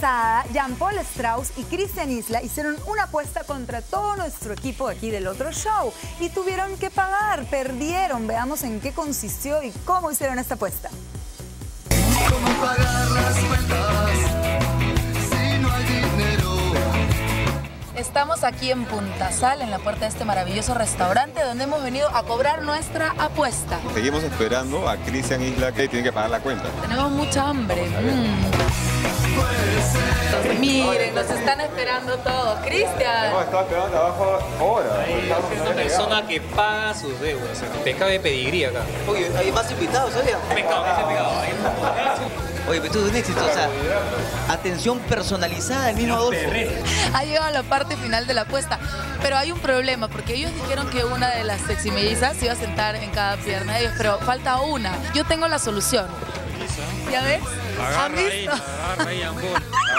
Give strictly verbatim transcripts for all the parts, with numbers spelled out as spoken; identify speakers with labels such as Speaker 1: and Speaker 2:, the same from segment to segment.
Speaker 1: pasada, Jean-Paul Strauss y Cristian Isla hicieron una apuesta contra todo nuestro equipo aquí del otro show y tuvieron que pagar, perdieron. Veamos en qué consistió y cómo hicieron esta apuesta.
Speaker 2: ¿Cómo pagar las cuentas si no hay dinero?
Speaker 3: Estamos aquí en Punta Sal, en la puerta de este maravilloso restaurante donde hemos venido a cobrar nuestra apuesta.
Speaker 4: Seguimos esperando a Cristian Isla, que tiene que pagar la cuenta.
Speaker 3: Tenemos mucha hambre. Mm. Miren, nos están esperando todos. Cristian.
Speaker 4: Hemos estado esperando abajo horas.
Speaker 5: Es una persona que paga sus deudas. Pescado de pedigrí acá.
Speaker 6: Oye, hay más invitados, ¿sabes?
Speaker 5: Pescado, ese pescado.
Speaker 6: Oye, pero tú es un éxito, o sea, atención personalizada, el mismo Adolfo.
Speaker 3: Ha llegado la parte final de la apuesta, pero hay un problema, porque ellos dijeron que una de las sexy mellizas se iba a sentar en cada pierna de ellos, pero falta una. Yo tengo la solución. ¿Ya ves?
Speaker 5: Agarra
Speaker 3: ¿Han
Speaker 5: ahí,
Speaker 3: visto?
Speaker 5: agarra ahí, Ambul.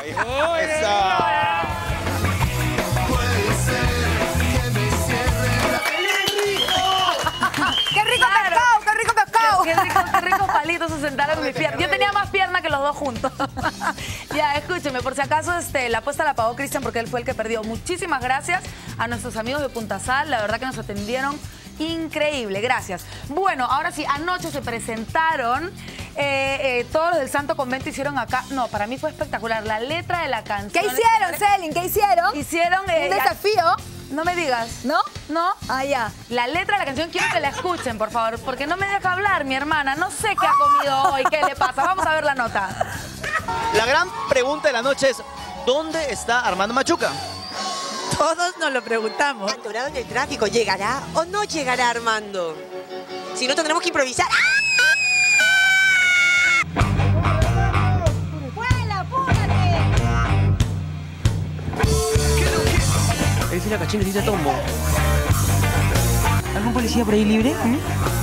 Speaker 1: ¡Qué rico pescado! ¡Qué rico pescado!
Speaker 3: Qué rico, qué rico palito se sentaron en mi pierna. Yo tenía más pierna que los dos juntos. Ya, escúcheme, por si acaso este, la apuesta la pagó Cristian porque él fue el que perdió. Muchísimas gracias a nuestros amigos de Punta Sal. La verdad que nos atendieron increíble. Gracias. Bueno, ahora sí, anoche se presentaron. Eh, eh, todos los del Santo Convento hicieron acá. No, para mí fue espectacular. La letra de la canción.
Speaker 1: ¿Qué hicieron, Celin? ¿Qué hicieron?
Speaker 3: Hicieron eh,
Speaker 1: un desafío.
Speaker 3: No me digas.
Speaker 1: ¿No?
Speaker 3: ¿No?
Speaker 1: Ah, ya.
Speaker 3: La letra de la canción quiero que la escuchen, por favor, porque no me deja hablar mi hermana. No sé qué ha comido hoy, qué le pasa. Vamos a ver la nota.
Speaker 6: La gran pregunta de la noche es, ¿dónde está Armando Machuca?
Speaker 7: Todos nos lo preguntamos.
Speaker 8: Atorado en el tráfico, ¿llegará o no llegará Armando? Si no, tendremos que improvisar.
Speaker 1: ¡Vuela, apúrate!
Speaker 6: Ahí dice la cachina, dice Tombo. ¿Algún policía por ahí libre? ¿Mm?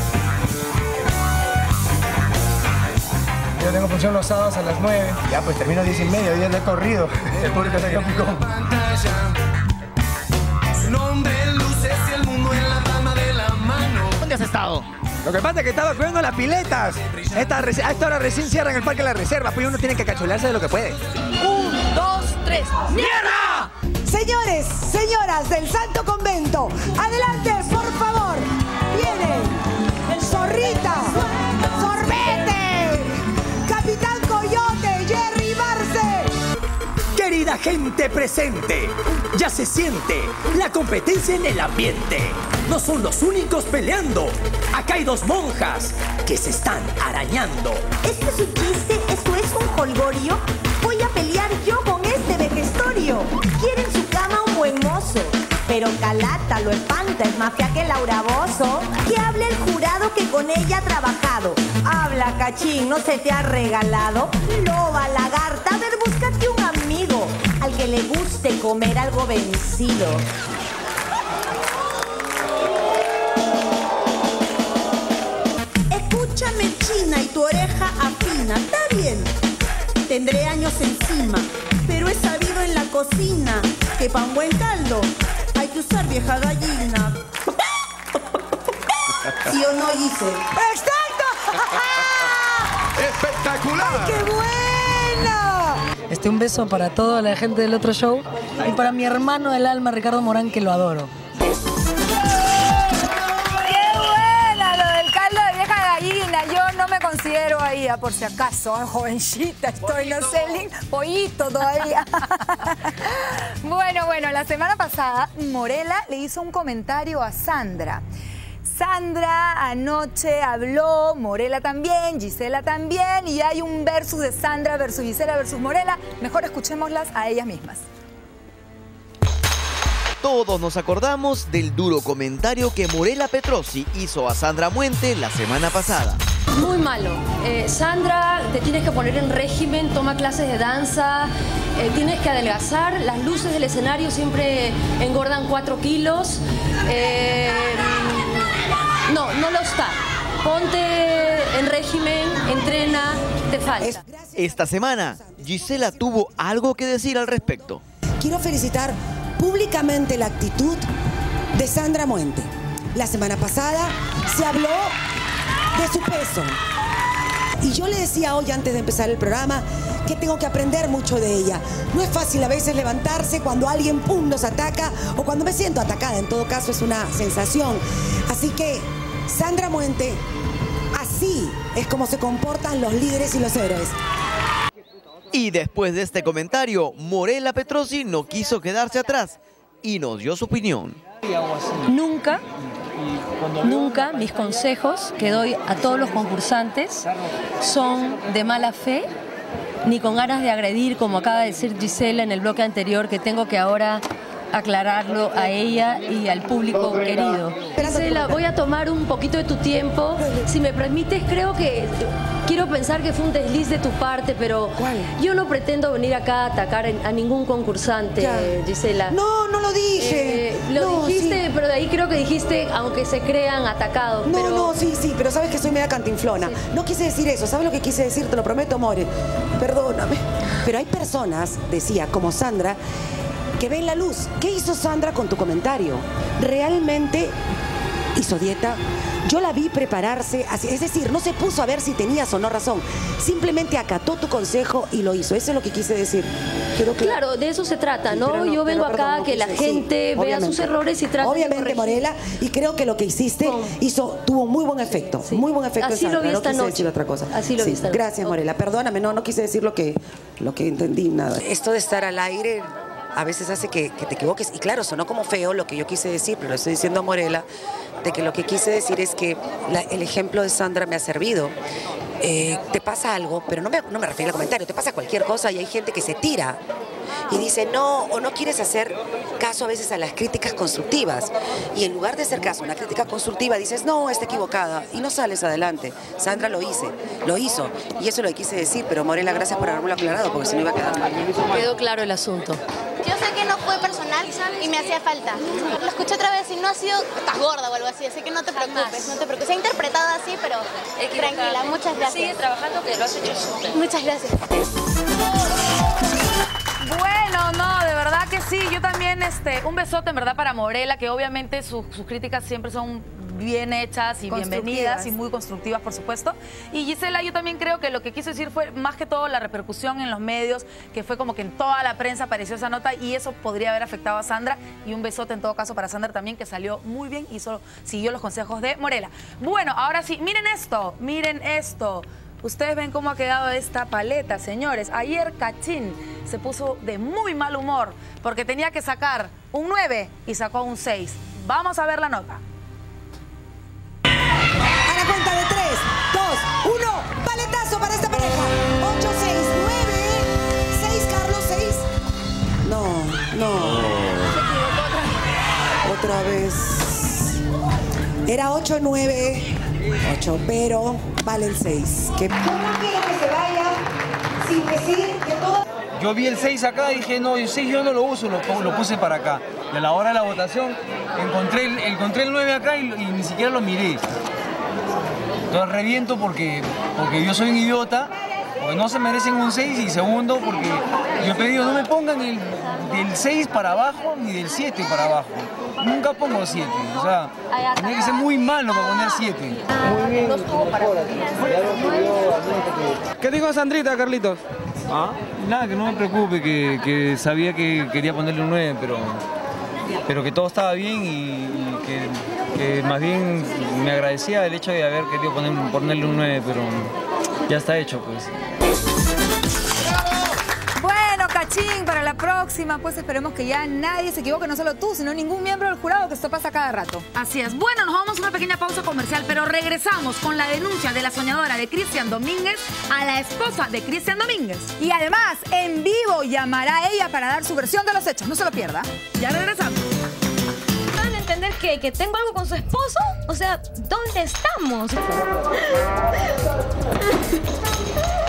Speaker 9: Yo tengo función los sábados a las nueve. Ya, pues termino diez y media, días de corrido. El público se quedó picón.
Speaker 2: Su nombre luces y el mundo en la palma de la mano.
Speaker 6: ¿Dónde has estado?
Speaker 9: Lo que pasa es que estaba cuidando las piletas. Esta, a esta hora recién cierran el Parque de la Reserva, pues uno tiene que cachularse de lo que puede.
Speaker 3: Un, dos, tres. ¡Mierda!
Speaker 7: Señores, señoras del Santo Convento, adelante, por favor. Viene Zorrita, Sorbete, Capitán Coyote, Jerry Barce.
Speaker 10: Querida gente presente, ya se siente la competencia en el ambiente. No son los únicos peleando. Acá hay dos monjas que se están arañando.
Speaker 11: ¿Esto es un chiste? ¿Esto es un jolgorio? Voy a pelear yo con este vejestorio. Quiere en su cama un buen mozo, pero Calata lo espanta, es más fea que Laura Bozzo. Que hable el jurado que con ella ha trabajado. Habla, cachín, ¿no se te ha regalado? Loba, lagarta, a ver, búscate un amigo al que le guste comer algo vencido.
Speaker 7: Escúchame, China, y tu oreja afina. Está bien, tendré años encima, pero he sabido en la cocina que para un buen caldo hay que usar vieja gallina. ¿Sí o no, Giselle?
Speaker 1: ¡Exacto!
Speaker 2: ¡Espectacular!
Speaker 1: ¡Ay, qué buena!
Speaker 12: Este, un beso para toda la gente del otro show y para mi hermano del alma, Ricardo Morán, que lo adoro.
Speaker 1: Yo no me considero ahí, por si acaso, jovencita estoy, no sé, pollito todavía. Bueno, bueno, la semana pasada Morela le hizo un comentario a Sandra. Sandra anoche habló, Morela también, Gisela también, y hay un versus de Sandra versus Gisela versus Morela. Mejor escuchémoslas a ellas mismas.
Speaker 6: Todos nos acordamos del duro comentario que Morela Petrosi hizo a Sandra Muente la semana pasada.
Speaker 13: Muy malo. Eh, Sandra, te tienes que poner en régimen, toma clases de danza, eh, tienes que adelgazar, las luces del escenario siempre engordan cuatro kilos. Eh, no, no lo está. Ponte en régimen, entrena, te falta.
Speaker 6: Esta semana, Gisela tuvo algo que decir al respecto.
Speaker 7: Quiero felicitar públicamente la actitud de Sandra Muente. La semana pasada se habló de su peso.
Speaker 14: Y yo le decía hoy, antes de empezar el programa, que tengo que aprender mucho de ella. No es fácil a veces levantarse cuando alguien, pum, nos ataca o cuando me siento atacada. En todo caso, es una sensación. Así que, Sandra Muente, así es como se comportan los líderes y los héroes.
Speaker 6: Y después de este comentario, Morela Petrossi no quiso quedarse atrás y nos dio su opinión.
Speaker 13: Nunca, nunca mis consejos que doy a todos los concursantes son de mala fe, ni con ganas de agredir, como acaba de decir Gisela en el bloque anterior, que tengo que ahora aclararlo a ella y al público querido. Gisela, voy a tomar un poquito de tu tiempo. Si me permites, creo que... Quiero pensar que fue un desliz de tu parte, pero ¿cuál? Yo no pretendo venir acá a atacar a ningún concursante, ya. Gisela.
Speaker 14: No, no lo dije.
Speaker 13: Eh, lo
Speaker 14: no,
Speaker 13: dijiste,
Speaker 14: sí.
Speaker 13: Pero de ahí creo que dijiste, aunque se crean atacados.
Speaker 14: No,
Speaker 13: pero...
Speaker 14: no, sí, sí, pero sabes que soy media cantinflona. Sí. No quise decir eso, ¿sabes lo que quise decir? Te lo prometo, More. Perdóname. Pero hay personas, decía, como Sandra, que ven la luz. ¿Qué hizo Sandra con tu comentario? ¿Realmente hizo dieta? Yo la vi prepararse, es decir, no se puso a ver si tenías o no razón. Simplemente acató tu consejo y lo hizo. Eso es lo que quise decir. Creo que...
Speaker 13: Claro, de eso se trata, ¿no?
Speaker 14: Sí, no
Speaker 13: Yo vengo
Speaker 14: perdón,
Speaker 13: acá
Speaker 14: no
Speaker 13: que la
Speaker 14: quise,
Speaker 13: gente
Speaker 14: sí,
Speaker 13: vea
Speaker 14: obviamente.
Speaker 13: sus errores y trate
Speaker 14: Obviamente,
Speaker 13: de corregir.
Speaker 14: Morela, y creo que lo que hiciste hizo, tuvo muy buen efecto. Sí. Muy buen efecto.
Speaker 13: Así
Speaker 14: en
Speaker 13: lo
Speaker 14: Sandra.
Speaker 13: vi esta
Speaker 14: no quise
Speaker 13: noche.
Speaker 14: decir otra cosa.
Speaker 13: Así lo
Speaker 14: sí.
Speaker 13: vi esta
Speaker 14: Gracias,
Speaker 13: noche.
Speaker 14: Morela. Perdóname, no, no quise decir lo que, lo que entendí, nada. Esto de estar al aire a veces hace que, que te equivoques. Y claro, sonó como feo lo que yo quise decir, pero lo estoy diciendo a Morela, de que lo que quise decir es que la, el ejemplo de Sandra me ha servido. Eh, te pasa algo, pero no me, no me refiero al comentario, te pasa cualquier cosa y hay gente que se tira y dice no, o no quieres hacer caso a veces a las críticas constructivas. Y en lugar de hacer caso a una crítica constructiva, dices no, está equivocada y no sales adelante. Sandra lo hice, lo hizo y eso lo quise decir, pero Morela, gracias por haberme aclarado porque si no iba a quedar mal.
Speaker 13: Quedó claro el asunto.
Speaker 15: Yo sé que no fue personal y me hacía falta. Lo escuché otra vez y no ha sido, estás gorda o algo así, así que no te preocupes, no te preocupes. Se ha interpretado así, pero tranquila, muchas gracias.
Speaker 13: Sigue trabajando, que lo has hecho súper.
Speaker 15: Muchas gracias.
Speaker 3: Bueno, no, de verdad que sí. Yo también, este, un besote en verdad para Morela, que obviamente su, sus críticas siempre son bien hechas y bienvenidas y muy constructivas, por supuesto. Y Gisela, yo también creo que lo que quiso decir fue más que todo la repercusión en los medios, que fue como que en toda la prensa apareció esa nota y eso podría haber afectado a Sandra. Y un besote en todo caso para Sandra también, que salió muy bien y solo siguió los consejos de Morela. Bueno, ahora sí, miren esto, miren esto. Ustedes ven cómo ha quedado esta paleta, señores. Ayer Cachín se puso de muy mal humor porque tenía que sacar un nueve y sacó un seis. Vamos a ver la nota.
Speaker 14: A la cuenta de tres, dos, uno, paletazo para esta pareja. ocho, seis, nueve, seis, Carlos, seis. No, no.
Speaker 15: Se equivocó otra
Speaker 14: Otra vez. Era ocho, nueve, ocho, pero vale el seis. Que... Yo no quiero que se vaya sin decir que todo...
Speaker 16: Yo vi el seis acá y dije, no, el seis yo no lo uso, lo, lo puse para acá. Y a la hora de la votación encontré el, encontré el nueve acá y, y ni siquiera lo miré. Entonces reviento porque, porque yo soy un idiota, porque no se merecen un seis y segundo porque yo he pedido no me pongan el, del seis para abajo ni del siete para abajo. Nunca pongo siete, o sea, tiene que ser muy malo para poner siete.
Speaker 17: Muy bien. ¿Qué dijo Sandrita, Carlitos?
Speaker 16: ¿Ah? Nada, que no me preocupe, que, que sabía que quería ponerle un nueve, pero, pero que todo estaba bien y, y que, que más bien me agradecía el hecho de haber querido poner, ponerle un nueve, pero ya está hecho, pues.
Speaker 1: Bueno, Cachín, para la próxima, pues esperemos que ya nadie se equivoque, no solo tú, sino ningún miembro del jurado, que esto pasa cada rato.
Speaker 3: Así es. Bueno, nos vamos a una pequeña pausa comercial, pero regresamos con la denuncia de la soñadora de Cristian Domínguez a la esposa de Cristian Domínguez.
Speaker 1: Y además, en vivo llamará a ella para dar su versión de los hechos. No se lo pierda.
Speaker 3: Ya regresamos.
Speaker 18: ¿Van a entender que, que tengo algo con su esposo? O sea, ¿dónde estamos?